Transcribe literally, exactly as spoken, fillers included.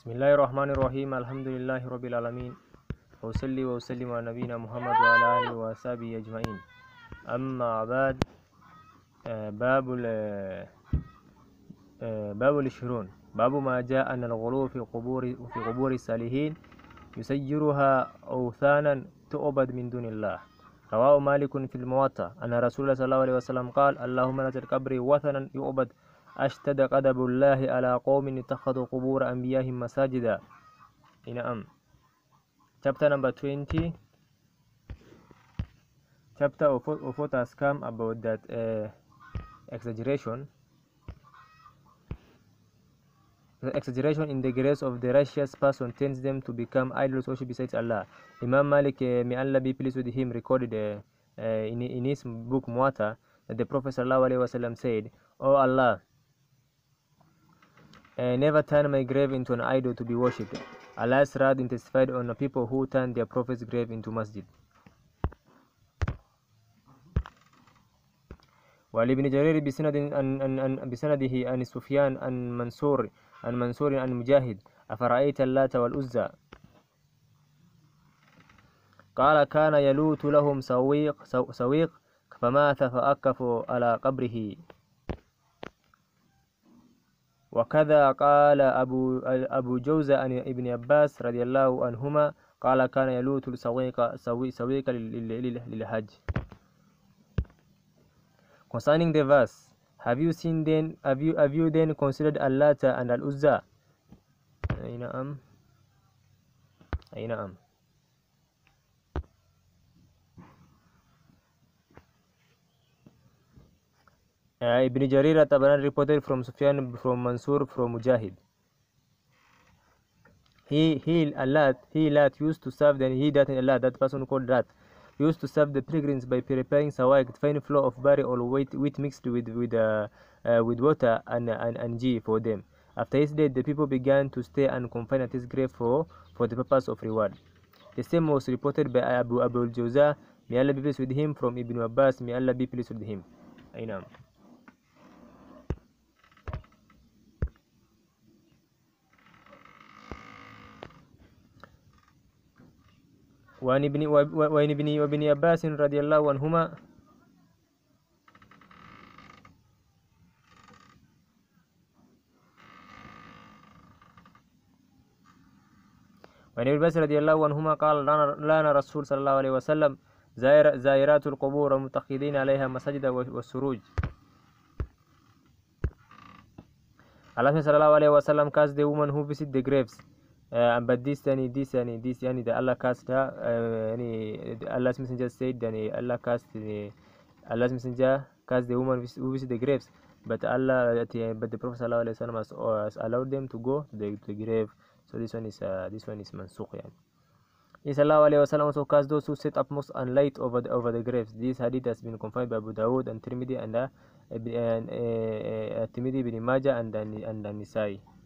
بسم الله الرحمن الرحيم. الحمد لله رب العالمين، وأصلي وأسلم على نبينا محمد وعلى آله وصحبه أجمعين. أما بعد، آه، باب آه، باب العشرون، باب ما جاء أن الغلو في قبور في قبور الصالحين يسيرها أوثانا تعبد من دون الله. رواه مالك في الموطأ أن رسول الله صلى الله عليه وسلم قال: اللهم لا تجعل قبري وثنا يعبد أشتد غضب الله على قوم اتخذوا قبور أنبيائهم مساجدا. نعم. Chapter number twenty. Chapter of of what has come about that uh, exaggeration. The exaggeration in the grace of the righteous person tends them to become idols worship besides Allah. Imam Malik, uh, may Allah be pleased with him, recorded uh, uh, in, in his book Muwatta that the Prophet ﷺ said, "O Allah, uh, never turn my grave into an idol to be worshipped." Allah's wrath intensified on the people who turned their Prophet's grave into masjid. ولابن جرير بسند عن بسنده عن سفيان عن منصور عن منصور عن مجاهد: أفرأيت اللات والعزى قال: كان يلوت لهم سويق سويق فمات فأكفوا على قبره. وكذا قال أبو أبو جوزة عن ابن عباس رضي الله عنهما قال: كان يلوت السويق سويق للحج. Concerning the verse, have you seen then have you have you then considered Al-Lata and Al-Uzza? أي نعم أي نعم. Uh, Ibn Jarir at-Tabari reported from Sufyan, from Mansur, from Mujahid. He he Allah he Lat used to serve then he that Allah that person called Lat used to serve the pilgrims by preparing sawaiq, fine flour of barley or wheat, wheat mixed with with uh, uh, with water and and, and ghee for them. After his death, the people began to stay and confine at his grave for for the purpose of reward. The same was reported by Abu Abu al-Jawza, may Allah be pleased with him, from Ibn Abbas, may Allah be pleased with him. Aynam. وعن ابن وعن ابن وابن عباس رضي الله عنهما وعن ابن عباس رضي الله عنهما قال: لعن الرسول صلى الله عليه وسلم زائر زائرات القبور متخذين عليها مساجد والسروج. Allah صلى الله عليه وسلم cursed the woman who visit the graves. Uh, but this yani this yani this yani the Allah cast her uh, yani Allah's messenger said yani Allah cast the Allah's messenger cast the woman who visit the graves, but Allah uh, but the Prophet sallallahu alaihi wasallam has, uh, has allowed them to go to the, to the grave. So this one is uh, this one is mansukh yani. He sallallahu alaihi wasallam also cast those who set up mosque and light over the, over the graves. This hadith has been confirmed by Abu Dawud and Tirmidhi and uh, and uh, uh, Tirmidhi, Ibn Majah and and, and Nisai.